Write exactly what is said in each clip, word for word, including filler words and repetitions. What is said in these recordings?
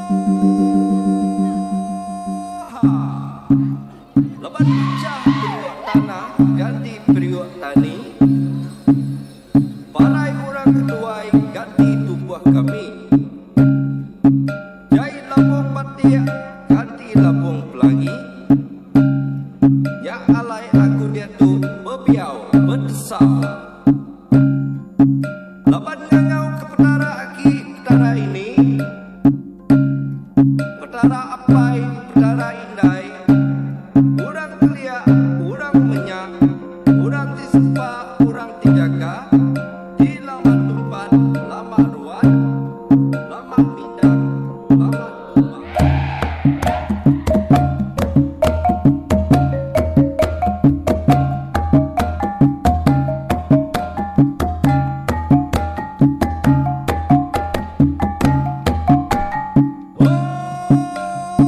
Lepas pecah periuk tanah ganti periuk tani, parai orang keduai ganti tubuh kami. Jai labung batik ganti labung pelangi. Yang alai aku dia tu berbiau berdesau. Lepas ngangau ke petara aki petara ini, petara apai petara indai. Urang kelia, urang menyak, urang disepa, urang dijaga. Di lama tempat, lama ruan, lama bidang, lama tumpang. Oh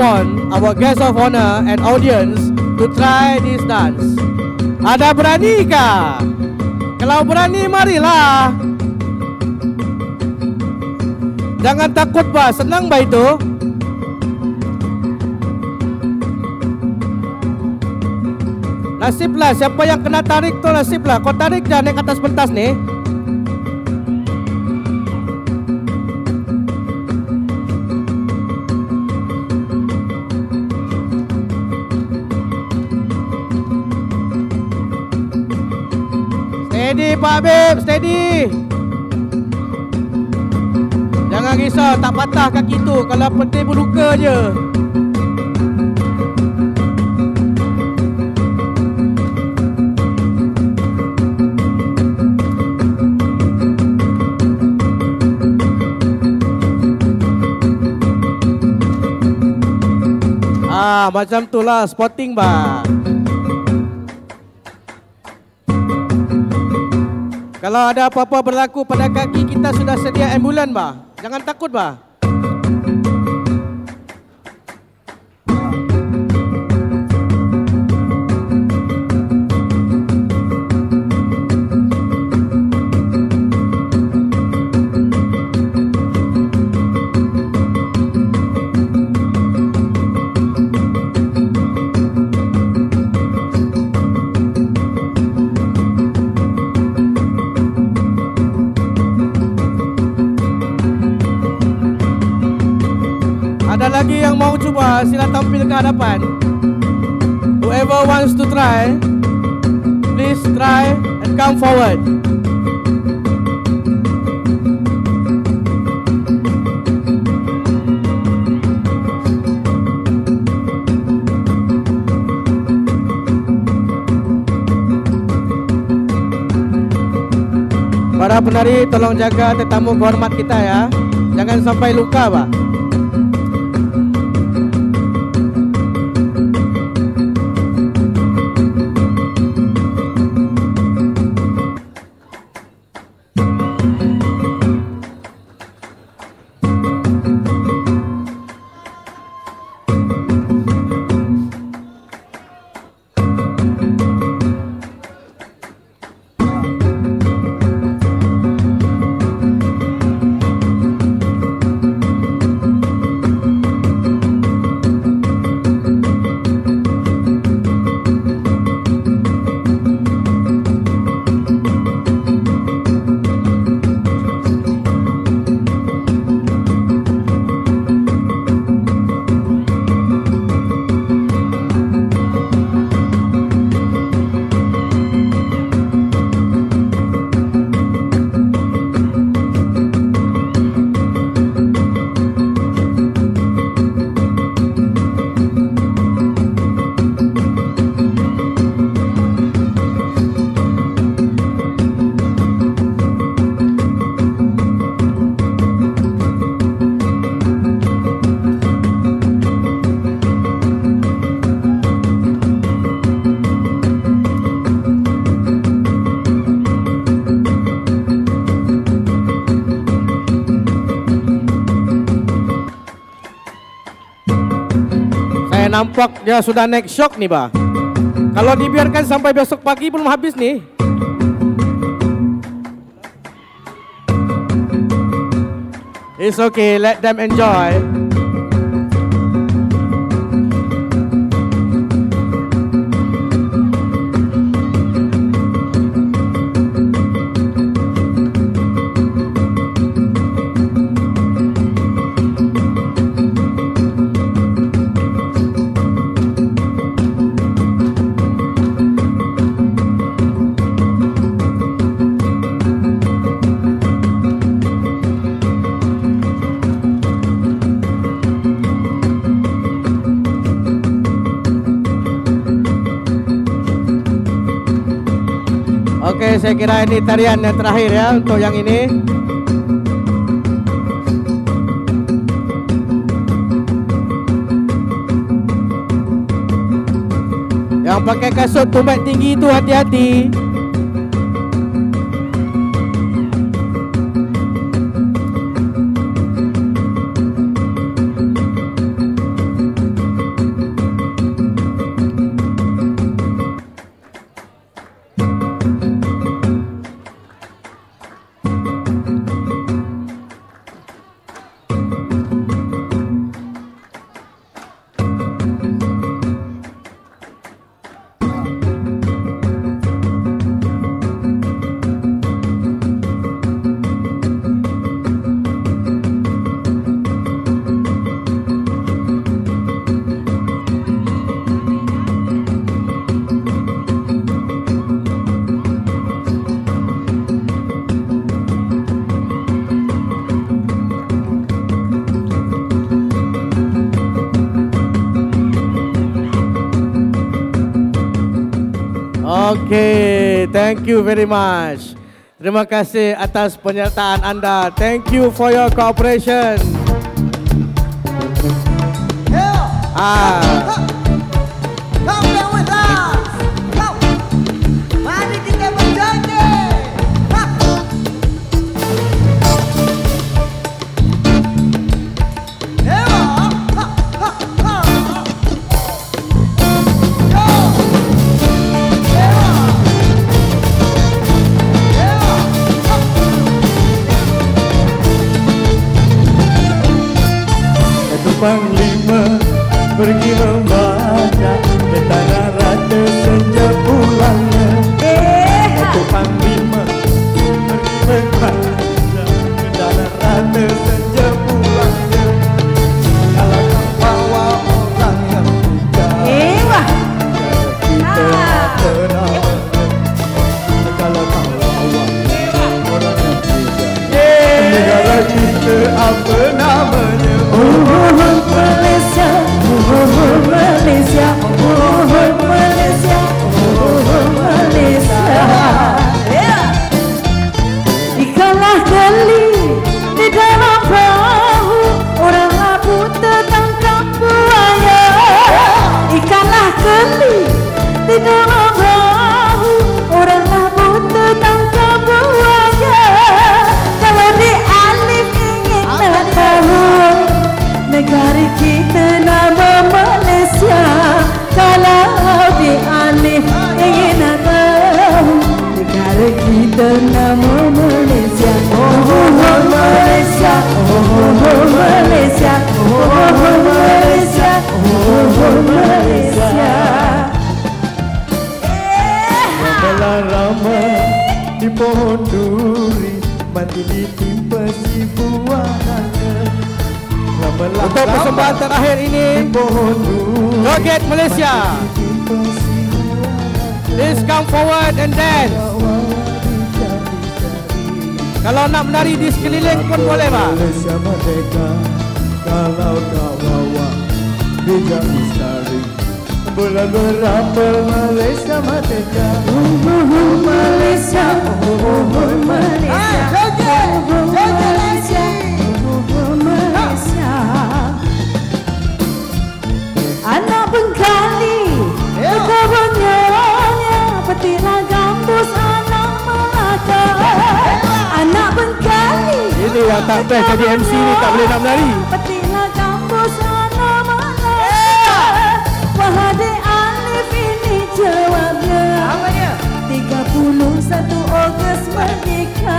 want our guest of honor and audience to try this dance. Ada berani kah? Kalau berani, marilah. Jangan takut, bah. Senang, bah, itu. Nasiblah, siapa yang kena tarik tu nasiblah. Kau tarik dah naik atas pentas ni. Steady, Pak Habib, steady. Jangan risau, tak patah kaki tu. Kalau penting berluka je. Ah, macam tu lah, spotting, bah. Kalau ada apa-apa berlaku pada kaki, kita sudah sedia ambulan, bah. Jangan takut, bah. Ada lagi yang mau cuba, sila tampil ke hadapan. Whoever wants to try, please try and come forward. Para penari, tolong jaga tetamu kehormat kita ya. Jangan sampai luka, Pak. Nampak dia sudah naik shock nih, Bah. Kalau dibiarkan sampai besok pagi belum habis nih. It's okay, let them enjoy. Oke, saya kira ini tarian yang terakhir ya untuk yang ini. Yang pakai kasut tumit tinggi itu hati-hati. Okay, thank you very much. Terima kasih atas penyertaan anda. Thank you for your cooperation. Yeah. Ah. Come down with us. Come. Mari kita berjanji. Ha. Yeah. Ha. Ha. Ha. Yo. Yeah. Yeah. Ha. Satu panglima pergi membaca ke tanah rata senja pulangnya. Satu panglima pergi membaca ke tanah rata senja pulangnya. Kalau kau bawa orang yang bijak, kita pernah. Kalau kau bawa orang yang bijak, negara kita apa namanya? Malaysia, oh Malaysia, oh Malaysia, oh Malaysia. Ikalah geli di dalam perahu, orang labut tertangkap buaya. Ikalah geli di dalam perahu, orang labut tertangkap buaya. Kalau di Alif ingin nak tahu negara kita nama Malaysia, kalau di Alif ingin nak tahu negara kita nama Malaysia. Oh Malaysia, oh Malaysia, oh Malaysia, oh Malaysia. Rama di pohon duri mati ditimpa si buah naga. Untuk persembahan terakhir ini, Joget Malaysia, please come forward and dance. Kalau nak menari di sekeliling pun boleh, Pak. Malaysia merdeka, kalau kau bawa bijak lestari. Bulan berampel Malaysia merdeka. Oh Malaysia, oh Malaysia, oh Malaysia, oh Malaysia. Anak Bengkali, kebanyakannya petilah gambus anak Melaka. Anak Bengkali, ini yang tak best jadi M C ni tak boleh nak menari. petilah gambus anak Melaka. Wahai Alif ini jawabnya. Apa dia? tiga puluh satu Ogos merdeka.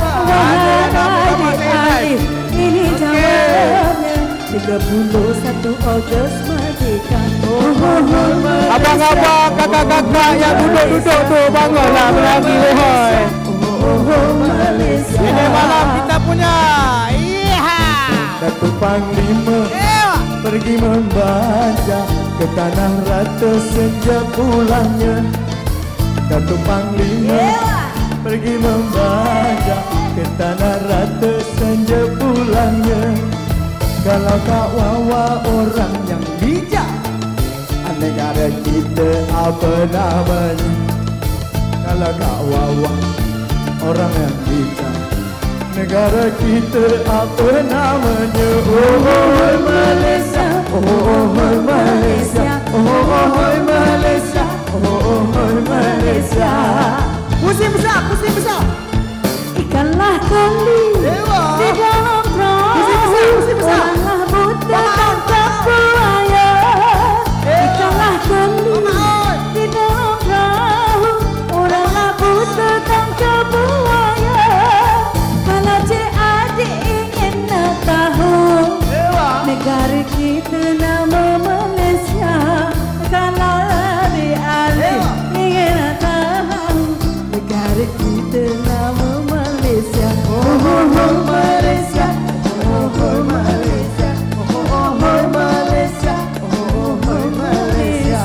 Wahai Alif ini jawabnya. tiga puluh satu Ogos merdeka. Oh, oh, oh, Abang-abang, kakak-kakak yang duduk-duduk tu, bangunlah menari lohoi. oh, oh, Malaysia. Ini malam kita punya. Iya. Datuk Panglima pergi membaca ke tanah rata senja pulangnya. Datuk Panglima pergi membaca ke tanah rata senja pulangnya. Kalau kau bawa orang yang bijak, negara kita apa namanya? Kalau kau bawa orang yang bijak, negara kita apa namanya? Oh Malaysia, oh Malaysia, oh Malaysia, oh Malaysia. Pusing besar, pusing besar. Ikanlah kali Dewa. di dalam perahu, Pusing besar, pusing besar. oranglah buta tangkap buaya. Ikanlah kali di dalam perahu, oranglah buta tangkap buaya. Kalau cik adik ingin nak tahu negara kita nama Malaysia, kalau adik adik ingin nak tahu negara kita nama Malaysia. Oh, oh Malaysia, oh, oh Malaysia, oh, oh Malaysia, oh, oh Malaysia.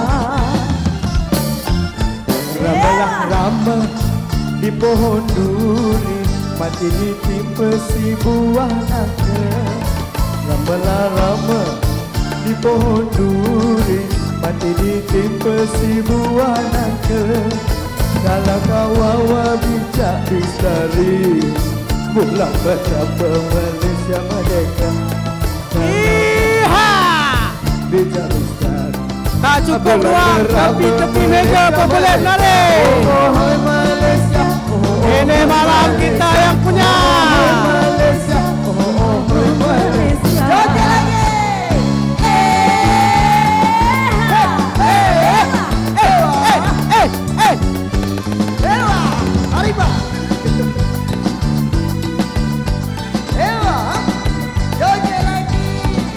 Ramalah rama di pohon duri mati ditimpa si buah naga. Ramalah rama di pohon duri mati ditimpa si buah nangka. Dalam kawawa bijak bistari, pulang betapa Malaysia merdeka. Iha! Bijak bistari, Tak cukup ruang tapi tepi meja popular menarik. oh hai Malaysia, oh Ini malam kita yang punya. Malaysia, oh oh hai Malaysia. Joget lagi. Eh, eh. Ewa, Arriba. Ewa, joget lagi.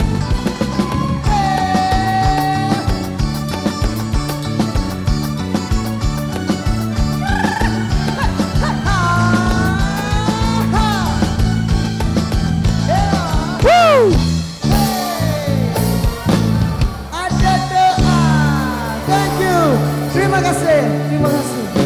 Woo! Ada doa. Thank you. Terima kasih. Terima kasih.